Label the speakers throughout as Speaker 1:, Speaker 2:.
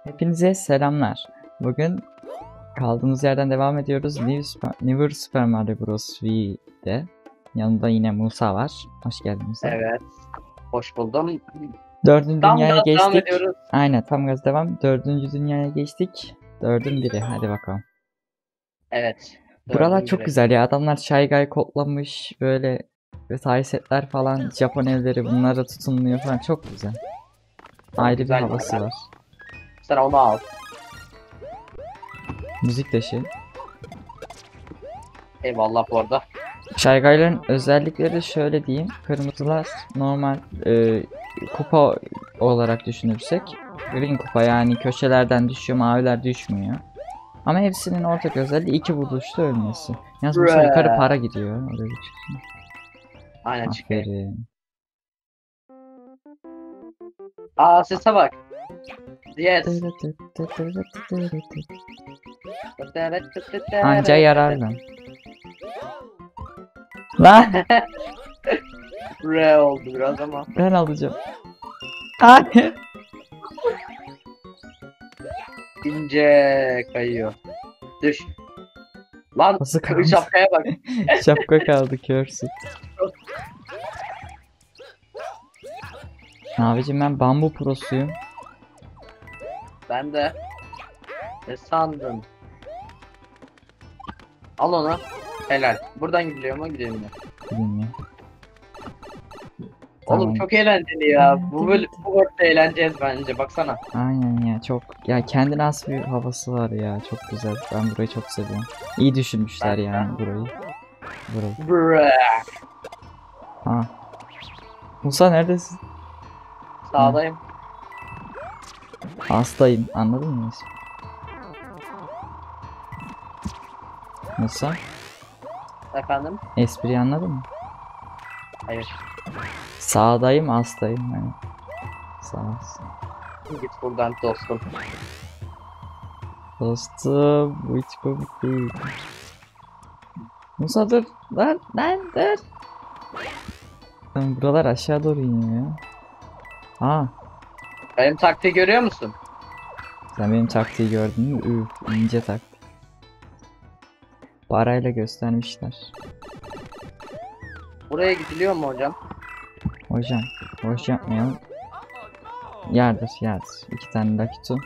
Speaker 1: Hepinize selamlar. Bugün kaldığımız yerden devam ediyoruz. New Super Mario Bros. V'de. Yanında yine Musa var. Hoş geldin Musa.
Speaker 2: Evet. Hoş buldum.
Speaker 1: Dördüncü
Speaker 2: Tam
Speaker 1: dünyaya
Speaker 2: gaz devam
Speaker 1: geçtik.
Speaker 2: ediyoruz.
Speaker 1: Aynen tam gaz devam. Dördüncü dünyaya geçtik. Dördün biri. Hadi bakalım.
Speaker 2: Evet.
Speaker 1: Buralar
Speaker 2: Dördün
Speaker 1: çok
Speaker 2: biri.
Speaker 1: güzel ya. Adamlar Shy kodlamış. Böyle tarih setler falan. Japon evleri bunlara tutunmuyor falan. Çok güzel. Ayrı bir
Speaker 2: güzel
Speaker 1: havası
Speaker 2: yerler.
Speaker 1: var.
Speaker 2: Sen onu al.
Speaker 1: Müzik de şey.
Speaker 2: Eyvallah bu arada.
Speaker 1: Şaygayların özellikleri şöyle diyeyim. Kırmızılar normal kupa olarak düşünürsek green kupa, yani köşelerden düşüyor, maviler düşmüyor. Ama hepsinin ortak özelliği iki vuruşta ölmesi. Yalnız bu sefer yukarı para gidiyor. Oraya bir çıksın.
Speaker 2: Aynen çıkayım.
Speaker 1: Aferin.
Speaker 2: Aa sese bak. Yes.
Speaker 1: Anca yarar lan. Lan
Speaker 2: R oldu biraz ama.
Speaker 1: ben alacağım. Hayır.
Speaker 2: İnce kayıyor. Düş. Lan
Speaker 1: Nasıl kaldı?
Speaker 2: şapkaya bak.
Speaker 1: Şapka kaldı, körsün. Abicim ben bambu prosuyum.
Speaker 2: Ben de. Ne sandın? Al onu. Helal. Buradan gidiliyor mu? Gidelim mi?
Speaker 1: Bilmiyorum.
Speaker 2: Oğlum
Speaker 1: Tamam.
Speaker 2: çok eğlenceli ya. Bu bölümde eğleneceğiz bence. Baksana.
Speaker 1: Aynen ya, çok ya, kendine has bir havası var ya, çok güzel. Ben burayı çok seviyorum. İyi düşünmüşler yani burayı.
Speaker 2: Brrrr.
Speaker 1: Ha. Musa neredesin?
Speaker 2: Sağdayım.
Speaker 1: Hastayım, anladın mı? Musa,
Speaker 2: Efendim?
Speaker 1: espriyi anladın mı?
Speaker 2: Hayır.
Speaker 1: Sağdayım, hastayım yani. Sağ olsun.
Speaker 2: Git buradan dostum.
Speaker 1: Dostum, bu hiç komik değil. Musa dur, lan dur. Lan buralar aşağı doğru iniyor ya. Ha,
Speaker 2: Benim taktiği görüyor musun?
Speaker 1: sen benim taktiği gördün mü? Üf, ince taktik. Parayla göstermişler.
Speaker 2: Buraya gidiliyor mu hocam?
Speaker 1: Hocam, boş yapmayalım. Yardır. İki tane Lucky Two.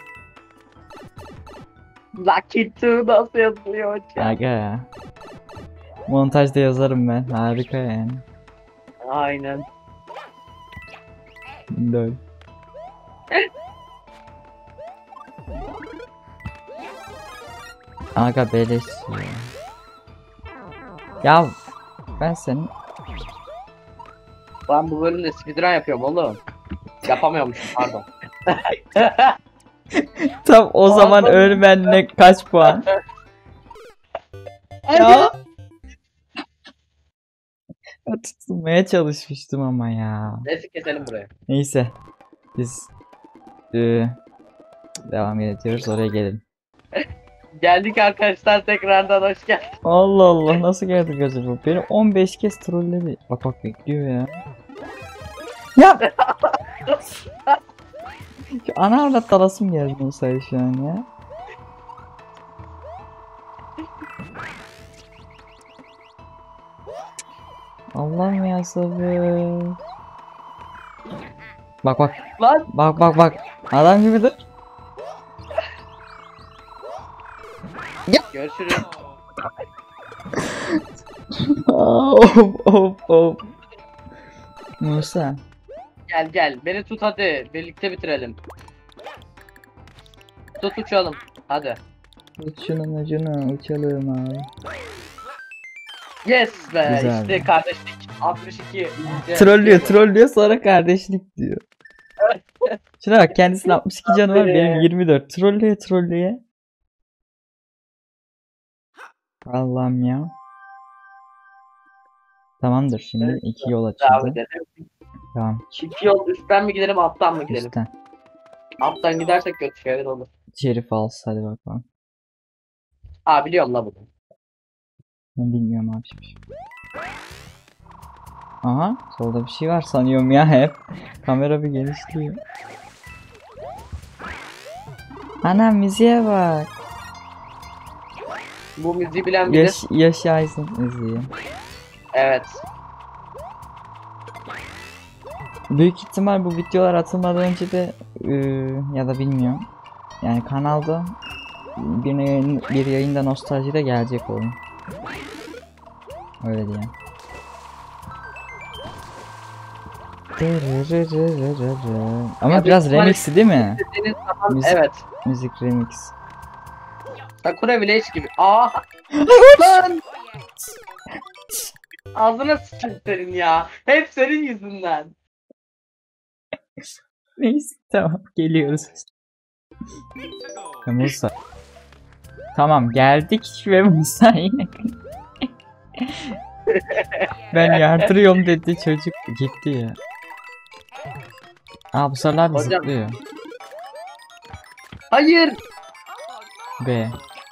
Speaker 2: Lucky Two nasıl yazılıyor hocam?
Speaker 1: Aga ya. Montajda yazarım ben. Harika yani.
Speaker 2: Aynen.
Speaker 1: Lol. Aga beleş ya. Ya ben senin
Speaker 2: Ben bu bölümde speedrun yapıyorum oğlum. Yapamıyormuşum pardon.
Speaker 1: tam o zaman ölmenle kaç puan? Ya. Tutunmaya çalışmıştım ama ya.
Speaker 2: Neyse keselim burayı.
Speaker 1: Neyse. Biz devam ediyoruz, oraya gelelim.
Speaker 2: Geldik arkadaşlar, tekrardan hoş geldin.
Speaker 1: Allah Allah, nasıl geldik acaba? Beni 15 kez trolledi. Bak bekliyor ya. Ya. Şu ana avrat dalasım geldi Musa'ya şu an ya. Allah'ım ya, sabır. Bak.
Speaker 2: Lan
Speaker 1: Bak. Adam gibidir.
Speaker 2: görüşürüz.
Speaker 1: Of. Musa.
Speaker 2: Gel beni tut hadi, birlikte bitirelim. Tut uçalım hadi.
Speaker 1: Uç şunun ucuna uçalım abi.
Speaker 2: Yes be,
Speaker 1: Güzel.
Speaker 2: işte kardeşlik 62 ince.
Speaker 1: Trollüyor sonra kardeşlik diyor. Şuna bak, kendisinin 62 canı var, benim 24. Trollüyor. Allah'ım ya. Tamamdır, şimdi
Speaker 2: Evet,
Speaker 1: iki yol
Speaker 2: devam
Speaker 1: açıldı.
Speaker 2: edelim.
Speaker 1: Tamam.
Speaker 2: İki yol, üstten mi gidelim alttan mı gidelim?
Speaker 1: Üstten.
Speaker 2: Alttan gidersek kötü şeyler olur.
Speaker 1: Şerif alsın, hadi bakalım.
Speaker 2: Aa biliyorum la bunu.
Speaker 1: Ben bilmiyorum abi. Aha, solda bir şey var sanıyorum ya hep. Kamera bir genişliyor. Anam müziğe bak.
Speaker 2: Bu müziği bilen bilir.
Speaker 1: Yaşaysın müziği.
Speaker 2: Evet.
Speaker 1: Büyük ihtimal bu videolar atılmadan önce de ya da bilmiyorum. Yani kanalda bir yayında nostaljide gelecek oyun. Öyle diyeyim. Ama
Speaker 2: Ya
Speaker 1: biraz
Speaker 2: büyük
Speaker 1: remix'i değil mi?
Speaker 2: İstediğiniz zaman
Speaker 1: Müzik-
Speaker 2: evet.
Speaker 1: Müzik remix.
Speaker 2: Sakura Village gibi. Aa! Lan! Ağzına sıçın senin ya. Hep senin yüzünden.
Speaker 1: Neyse tamam geliyoruz. Musa. Tamam geldik ve Musa yine. Ben yardırıyorum dedi çocuk gitti ya. Aa bu sefer
Speaker 2: Hocam.
Speaker 1: zıplıyor.
Speaker 2: Hayır.
Speaker 1: B.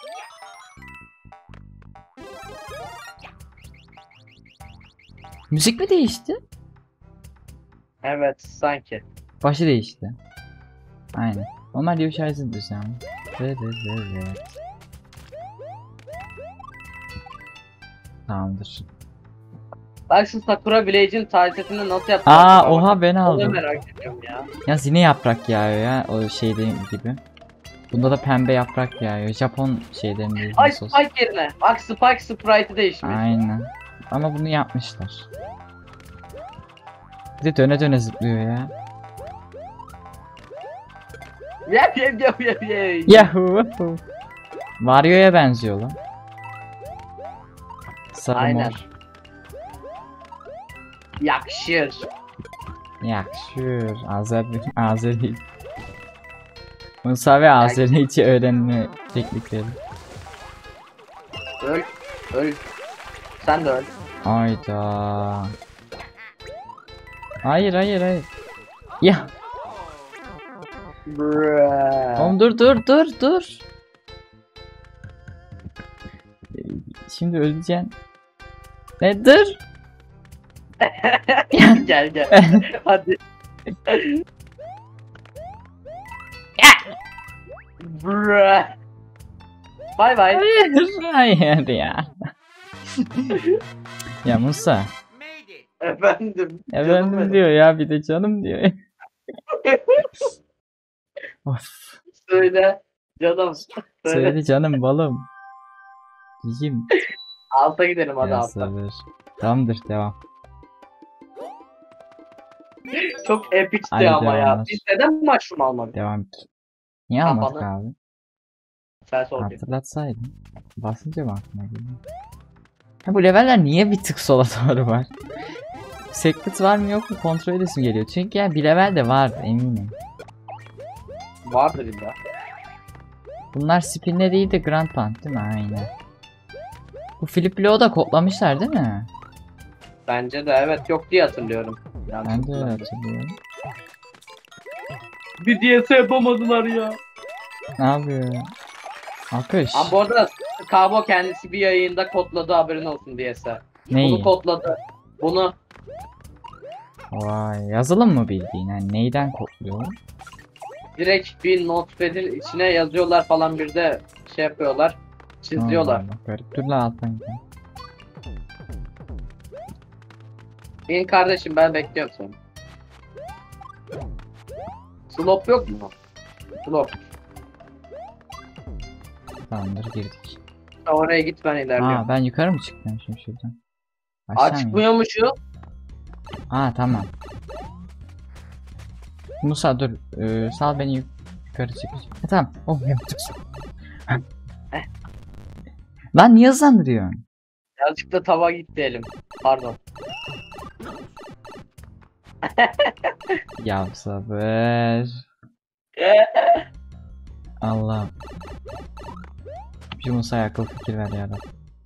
Speaker 1: Müzik mi değişti?
Speaker 2: Evet sanki.
Speaker 1: Başı değişti. Aynen. Normal diyor şarjı düzen. Tamamdır.
Speaker 2: Bak şu Sakura Village'in tarifini nasıl yaptılar?
Speaker 1: Aa oha ben
Speaker 2: Onu
Speaker 1: aldım.
Speaker 2: merak ediyorum ya.
Speaker 1: Ya yine yaprak yağıyor ya o şeyde gibi. Bunda da pembe yaprak yağıyor. Japon şeylerinde.
Speaker 2: Ay Spike yerine. Bak Spike Sprite'ı değişmiş.
Speaker 1: Aynen. Ama bunu yapmışlar. Bir de döne döne zıplıyor ya.
Speaker 2: Yep.
Speaker 1: Yahoo! Mario'ya benziyor lan. Sarı
Speaker 2: Aynen.
Speaker 1: mor.
Speaker 2: Yakışır.
Speaker 1: Yakışır. Azeri. Musa ve Azerice öğrenme teknikleri.
Speaker 2: Öl. Öl. Sen de öl.
Speaker 1: Hayda. Hayır. Ya.
Speaker 2: Bruh.
Speaker 1: Oğlum dur. Şimdi öleceksin. Ne dur?
Speaker 2: Gel. Hadi. Bruh. Bye bye.
Speaker 1: Hayır ya. Ya Musa.
Speaker 2: Efendim.
Speaker 1: Efendim
Speaker 2: benim.
Speaker 1: diyor ya bir de canım diyor. Of.
Speaker 2: Söyle. Canım. Söyle.
Speaker 1: Söyle canım balım. Cicim.
Speaker 2: Alta gidelim hadi
Speaker 1: Ya
Speaker 2: alta.
Speaker 1: sabır. Tamamdır devam.
Speaker 2: Çok epicti
Speaker 1: Hadi
Speaker 2: ama ya.
Speaker 1: devamlar.
Speaker 2: Biz neden mushroom almadık?
Speaker 1: Devam et. Niye
Speaker 2: Kapalı.
Speaker 1: almadık abi?
Speaker 2: Sen sor.
Speaker 1: Hatırlatsaydın. Basınca mı aklına geliyor? Ha bu leveller niye bir tık sola doğru var? Secret var mı yok mu kontrol edesim geliyor. Çünkü ya bir level de var eminim.
Speaker 2: Vardır illa.
Speaker 1: Bunlar spinle değil de Grand Pant değil mi? Aynen. Bu Flip Blow da kodlamışlar değil mi?
Speaker 2: Bence de evet yok diye hatırlıyorum.
Speaker 1: Ben de öyle hatırlıyorum.
Speaker 2: Bir DS yapamadılar ya.
Speaker 1: Ne yapıyor? Akış.
Speaker 2: Ama bu arada Kabo kendisi bir yayında kodladı haberin olsun DS.
Speaker 1: Neyi?
Speaker 2: Bunu kodladı. Bunu
Speaker 1: Vay yazılım mı bildiğin? Yani neyden kodluyor?
Speaker 2: direkt bir notepad'in içine yazıyorlar falan bir de şey yapıyorlar. Çiziyorlar.
Speaker 1: Allah Allah, garip. Dur lan alttan gidelim.
Speaker 2: Benim kardeşim ben bekliyorum seni. Slop yok mu? Slop.
Speaker 1: Tamamdır girdik.
Speaker 2: Oraya git ben ilerliyorum.
Speaker 1: Aa ben yukarı mı çıktım şimdi şuradan? Aşağı mı?
Speaker 2: Çıkmıyormuşu.
Speaker 1: Aa tamam. Musa dur. Sal beni yukarı çıkacağım. Tamam. Oh yaptık. Lan niye hızlandırıyorsun?
Speaker 2: Birazcık da tava gitti elim. Pardon.
Speaker 1: Ya sabır. Allah. Bir Musa'ya akıl fikir ver ya da.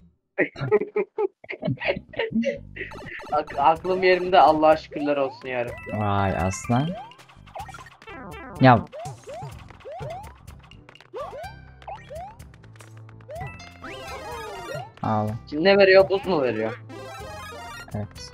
Speaker 2: Aklım yerimde Allah'a şükürler olsun yarım.
Speaker 1: Vay aslan. Ya. Al.
Speaker 2: Şimdi ne veriyor? Buz mu veriyor?
Speaker 1: Evet.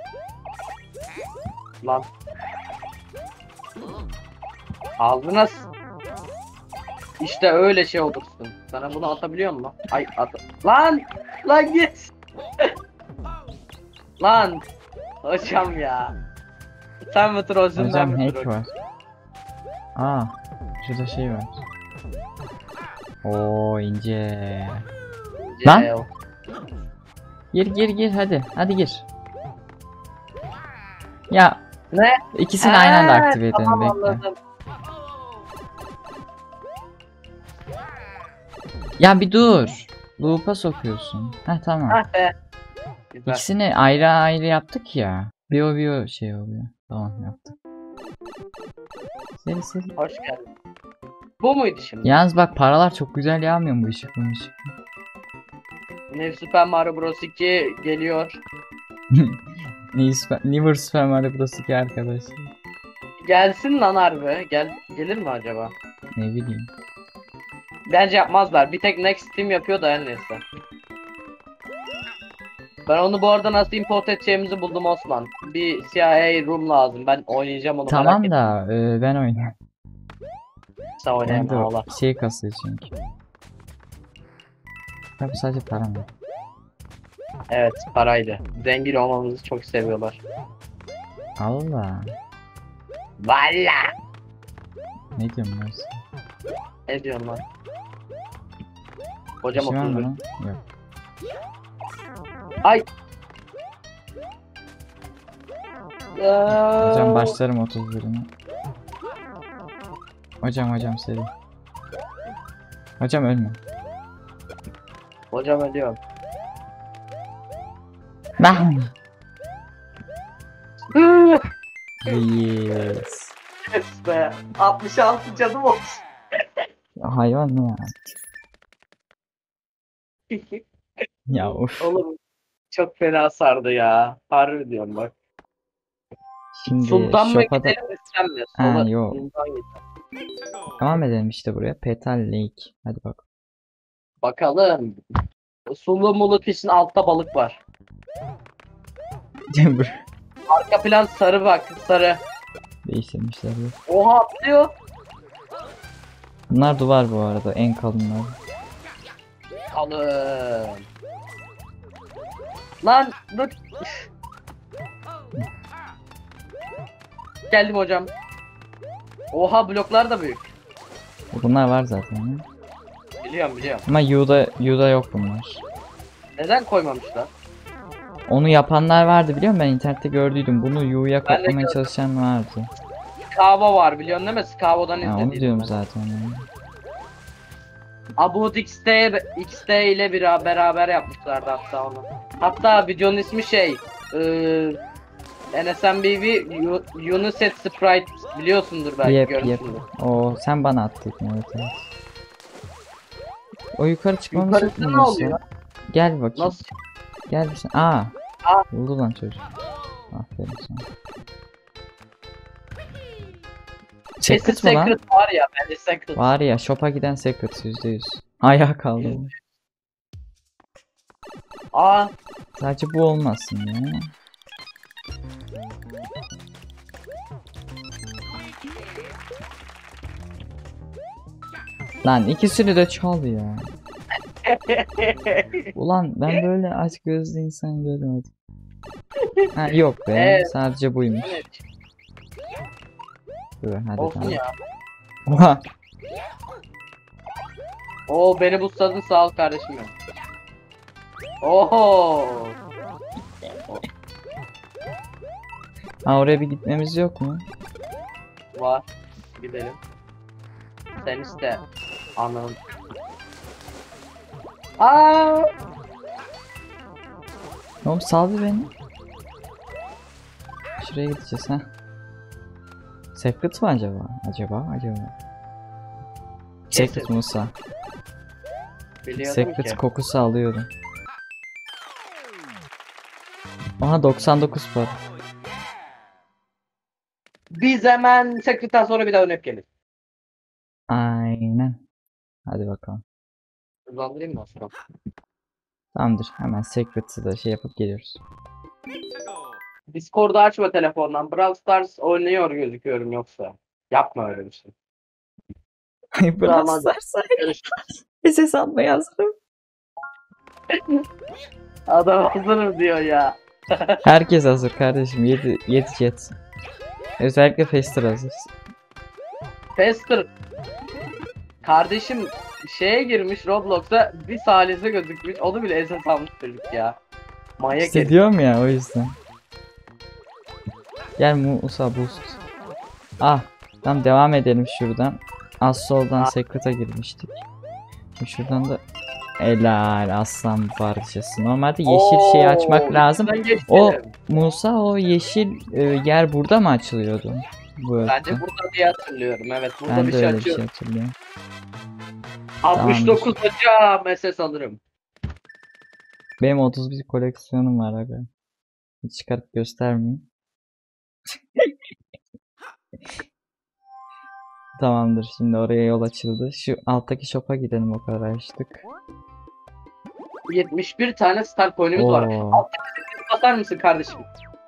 Speaker 2: Lan. Ağzına İşte öyle şey olursun. Sana bunu atabiliyor mu? Ay at. Lan! Lan git! Lan! Hocam ya. Sen mi trollsün ben
Speaker 1: Hocam
Speaker 2: mi
Speaker 1: hack
Speaker 2: trollüm?
Speaker 1: var. Aa, şurada şey var. Oo ince. Lan!
Speaker 2: Ceo.
Speaker 1: Gir hadi. Hadi gir. Ya
Speaker 2: Ne?
Speaker 1: ikisini aynı anda aktive edelim,
Speaker 2: Tamam
Speaker 1: bekle.
Speaker 2: anladım.
Speaker 1: Ya bir dur. Loop'a sokuyorsun. Heh tamam.
Speaker 2: Ah be. Güzel.
Speaker 1: İkisini ayrı ayrı yaptık ya. Bir o şey oluyor. Tamam yaptık. Seri.
Speaker 2: Hoş geldin. Bu muydu şimdi?
Speaker 1: Yalnız bak paralar çok güzel yağmıyor mu bu ışık?
Speaker 2: New Super Mario Bros 2 geliyor.
Speaker 1: Never Super Mario Bros 2 arkadaş.
Speaker 2: Gelsin lan harbi. Gelir mi acaba?
Speaker 1: Ne bileyim.
Speaker 2: Bence yapmazlar. Bir tek Next Team yapıyor da her neyse. Ben onu bu arada nasıl import edeceğimizi buldum Osman. Bir CIA room lazım. Ben oynayacağım onu merak
Speaker 1: Tamam
Speaker 2: ettim.
Speaker 1: da ben oynayayım.
Speaker 2: Sen
Speaker 1: Ben
Speaker 2: oynayamam
Speaker 1: de
Speaker 2: Allah.
Speaker 1: şey kasıyor çünkü. Ya bu sadece para mı?
Speaker 2: Evet paraydı. Zengin olmamızı çok seviyorlar.
Speaker 1: Allah.
Speaker 2: Valla.
Speaker 1: Ne diyorsun Mersi?
Speaker 2: Ne diyorsun lan? Hocam
Speaker 1: Bir şey var mı
Speaker 2: 31.
Speaker 1: lan? Yok.
Speaker 2: Ay.
Speaker 1: Hocam başlarım 31'ine. Hocam seri. Hocam ölme.
Speaker 2: Hocam ölüyorum.
Speaker 1: Ben.
Speaker 2: Yes
Speaker 1: Yes.
Speaker 2: be. 66 canım olsun.
Speaker 1: Hayvan ya. Ya of.
Speaker 2: Oğlum çok fena sardı ya. Harbi diyorum bak.
Speaker 1: Şimdi
Speaker 2: Sultan mı
Speaker 1: shop'a da...
Speaker 2: gidelim istem mi?
Speaker 1: Ha,
Speaker 2: Sola
Speaker 1: yok.
Speaker 2: Sultan gidelim.
Speaker 1: Devam edelim işte buraya. Petal Lake. Hadi bak.
Speaker 2: Bakalım. Sulu mulu kışın altta balık var. Arka plan sarı bak sarı.
Speaker 1: Değiştirmişler. bu.
Speaker 2: Oha atlıyor.
Speaker 1: Bunlar duvar bu arada. En kalınlar.
Speaker 2: Kalın. Lan dur. Geldim hocam. Oha bloklar da büyük.
Speaker 1: Bunlar var zaten. Ya.
Speaker 2: Biliyorum.
Speaker 1: Ama U'da yok bunlar.
Speaker 2: Neden koymamışlar?
Speaker 1: Onu yapanlar vardı biliyor musun? Ben internette gördüydüm. Bunu U'ya
Speaker 2: Ben de
Speaker 1: koplamaya
Speaker 2: gördüm.
Speaker 1: çalışan vardı.
Speaker 2: Skavo var biliyorsun değil mi? Skavo'dan
Speaker 1: Ha, onu
Speaker 2: izlediydim
Speaker 1: diyorum
Speaker 2: ben.
Speaker 1: zaten. Yani.
Speaker 2: About XT ile beraber yapmışlardı hatta onu. Hatta videonun ismi şey NSMBV Uniset Sprite biliyorsundur belki
Speaker 1: Yep.
Speaker 2: görmüşsündür.
Speaker 1: O sen bana attın. Evet. O yukarı çıkmamız yok
Speaker 2: Yukarıda
Speaker 1: mu
Speaker 2: ne
Speaker 1: Musa?
Speaker 2: oluyor?
Speaker 1: Gel bakayım.
Speaker 2: Nasıl?
Speaker 1: Gel bir sen. Aa.
Speaker 2: Aa.
Speaker 1: Buldu lan çocuk. Aferin sana.
Speaker 2: Kesin
Speaker 1: Secret mı lan?
Speaker 2: Secret var ya bence Secret.
Speaker 1: Var ya shop'a giden Secret %100. Ayağa kaldı.
Speaker 2: Aa
Speaker 1: Sadece bu olmasın ya. Lan ikisini de çal ya. Ulan ben böyle aç gözlü insan görmedim. Ha yok be.
Speaker 2: Evet.
Speaker 1: Sadece buymuş. Dur hadi
Speaker 2: Olsun
Speaker 1: tamam.
Speaker 2: ya.
Speaker 1: Oha.
Speaker 2: Oo beni boostladın sağ ol kardeşim ya. Oho.
Speaker 1: Ha oraya bir gitmemiz yok mu?
Speaker 2: Var. Gidelim. Sen iste. Anladım. Aa!
Speaker 1: Oğlum sal bir beni. Şuraya gideceğiz ha. Secret mi acaba? Acaba. Secret
Speaker 2: Kesin.
Speaker 1: Musa.
Speaker 2: Biliyordum
Speaker 1: Secret
Speaker 2: ki.
Speaker 1: kokusu alıyorum. Aha 99 para.
Speaker 2: Biz hemen Secret'ten sonra bir daha dönüp gelir.
Speaker 1: Aynen. Hadi bakalım.
Speaker 2: Hızlandırayım mı aslında?
Speaker 1: Tamamdır. Hemen Secret'ı da şey yapıp geliyoruz.
Speaker 2: Discord'u açma telefondan. Brawl Stars oynuyor gözüküyorum yoksa. Yapma öyle bir şey.
Speaker 1: Brawl Stars'a ses almaya hazırım.
Speaker 2: Adam hazırım diyor ya.
Speaker 1: Herkes hazır kardeşim. 7 jet. Özellikle Fester hazır.
Speaker 2: Fester. Kardeşim şeye girmiş Roblox'a bir salise gözükmüş. Onu bile esas almış çocuk ya. Manyak
Speaker 1: İşte
Speaker 2: herif.
Speaker 1: diyorum ya o yüzden. Gel Musa boost. Ah, tamam devam edelim şuradan. Az soldan Secret'a girmiştik. Şimdi şuradan da helal aslan parçası. Normalde yeşil şeyi açmak lazım.
Speaker 2: üstünden geçti.
Speaker 1: O Musa o yeşil yer burada mı açılıyordu?
Speaker 2: Bence burada diye hatırlıyorum. Evet burada
Speaker 1: Ben
Speaker 2: bir
Speaker 1: de
Speaker 2: şey
Speaker 1: öyle bir şey
Speaker 2: açıyor.
Speaker 1: hatırlıyorum.
Speaker 2: 69 hocam SS alırım.
Speaker 1: Benim 31 koleksiyonum var aga. Hiç çıkarıp göstermeyeyim. Tamamdır, şimdi oraya yol açıldı. Şu alttaki shop'a gidelim, o kadar açtık.
Speaker 2: 71 tane star coin'imiz var.
Speaker 1: Oo.
Speaker 2: Basar mısın kardeşim?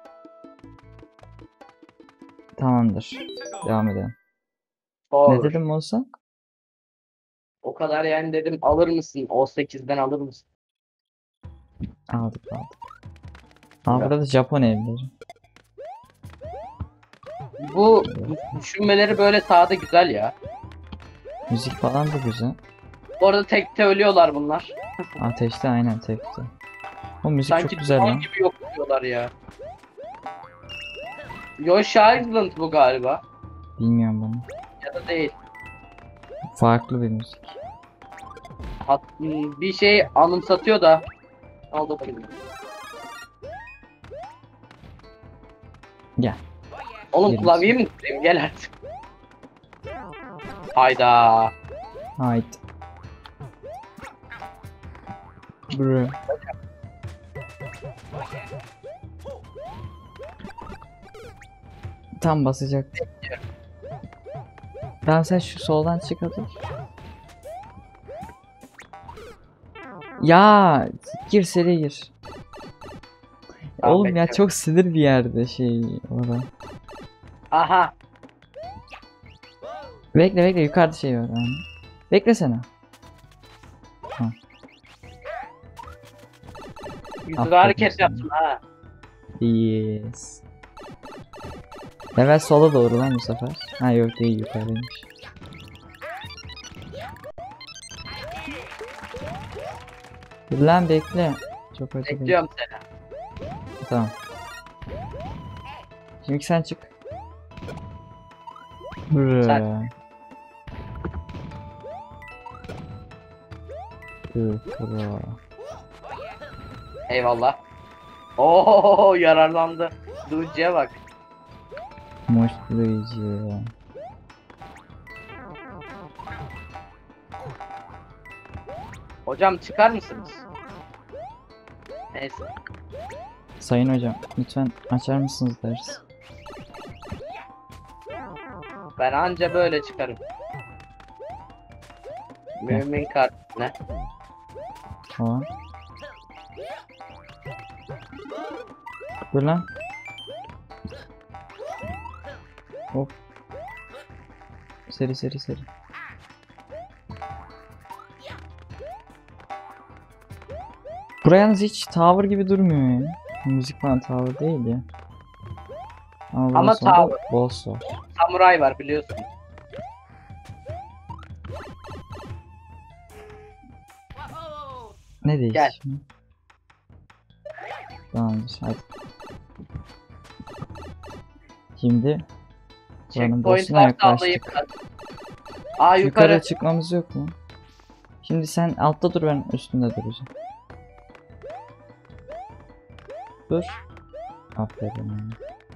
Speaker 1: Tamamdır. Devam edelim.
Speaker 2: Olur.
Speaker 1: Ne dedim Musa?
Speaker 2: O kadar yani dedim alır mısın? O 8'den alır mısın?
Speaker 1: Aldık. Aa, burada Japon evleri.
Speaker 2: Bu düşünmeleri böyle sağda güzel ya.
Speaker 1: Müzik falan da güzel.
Speaker 2: Bu arada tekte ölüyorlar bunlar.
Speaker 1: Ateşte aynen tekte. O müzik
Speaker 2: Sanki
Speaker 1: çok güzel
Speaker 2: duman
Speaker 1: lan.
Speaker 2: gibi yok diyorlar ya. Yoshi Island bu galiba.
Speaker 1: Bilmiyorum bunu.
Speaker 2: Ya da değil.
Speaker 1: Farklı bir müzik.
Speaker 2: Bir şey anımsatıyor da. Al da bakayım.
Speaker 1: Gel.
Speaker 2: Oğlum
Speaker 1: Gelin.
Speaker 2: klavyeyi mi kurayım? Gel artık. Hayda.
Speaker 1: Haydi. Bro. Tam basacak. Tamam sen şu soldan çık hadi. Ya gir seri gir.
Speaker 2: Tamam,
Speaker 1: Oğlum ya
Speaker 2: bekliyorum.
Speaker 1: çok sinir bir yerde şey orada.
Speaker 2: Aha.
Speaker 1: Bekle yukarıda şey var. Yani. Beklesene.
Speaker 2: Güzel
Speaker 1: Aferin
Speaker 2: hareket
Speaker 1: sana.
Speaker 2: yaptın ha.
Speaker 1: Yes. Level sola doğru lan bu sefer. Ha yok değil, yukarıymış. Dur lan bekle. Çok acı değil.
Speaker 2: Bekliyorum seni.
Speaker 1: Tamam. Şimdi sen çık. Brrr.
Speaker 2: Sen.
Speaker 1: Bro.
Speaker 2: Eyvallah. Oo yararlandı. Luigi'ye bak.
Speaker 1: Mutluyucu.
Speaker 2: Hocam çıkar mısınız? Neyse.
Speaker 1: Sayın hocam lütfen açar mısınız ders?
Speaker 2: Ben anca böyle çıkarım. Mümin kart ne?
Speaker 1: Tamam. Dur lan. Hop. Seri. Buraya yalnız hiç tower gibi durmuyor ya. Müzik falan tower değil ya.
Speaker 2: Ama
Speaker 1: burası onda
Speaker 2: tower.
Speaker 1: boss var.
Speaker 2: Samuray var biliyorsun.
Speaker 1: Ne değil
Speaker 2: Gel.
Speaker 1: şimdi? Tamamdır hadi. Şimdi buranın
Speaker 2: Checkpoint
Speaker 1: boss'una
Speaker 2: varsa alayım.
Speaker 1: yaklaştık.
Speaker 2: Aa
Speaker 1: Yukarı
Speaker 2: yukarı.
Speaker 1: çıkmamız yok mu? Şimdi sen altta dur, ben üstünde duracağım. Dur. Aferin.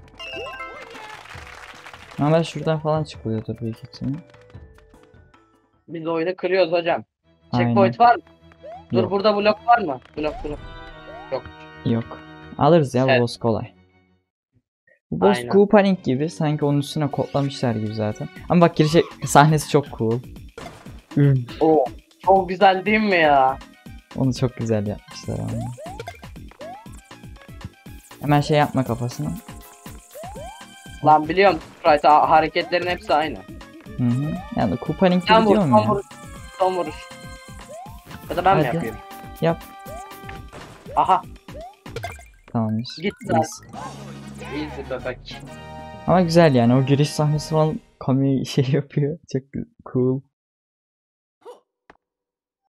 Speaker 1: Ama şuradan falan çıkıyordur büyük ihtimal.
Speaker 2: Biz oyunu kırıyoruz hocam.
Speaker 1: Aynen.
Speaker 2: Checkpoint var mı? Dur
Speaker 1: Yok.
Speaker 2: burada blok var mı? Blok. Yok.
Speaker 1: Yok. Alırız ya, bu
Speaker 2: Evet.
Speaker 1: boss kolay. Bu boss
Speaker 2: Aynen.
Speaker 1: Koopa gibi, sanki onun üstüne kodlamışlar gibi zaten. Ama bak giriş sahnesi çok cool.
Speaker 2: Oo. Çok güzel değil mi ya?
Speaker 1: Onu çok güzel yapmışlar ama. Hemen şey yapma kafasına.
Speaker 2: Lan biliyorum Sprite hareketlerin hepsi aynı.
Speaker 1: Hı hı. Yani kupanınki
Speaker 2: Son vuruş,
Speaker 1: gidiyor mu
Speaker 2: son
Speaker 1: ya?
Speaker 2: vuruş, son vuruş. Ya da ben mi
Speaker 1: Hadi.
Speaker 2: yapayım?
Speaker 1: Yap.
Speaker 2: Aha,
Speaker 1: Tamamdır.
Speaker 2: gitti lan.
Speaker 1: İyiyiz.
Speaker 2: Easy bebek.
Speaker 1: Ama güzel yani o giriş sahnesi falan kamerayı şey yapıyor. Çok cool.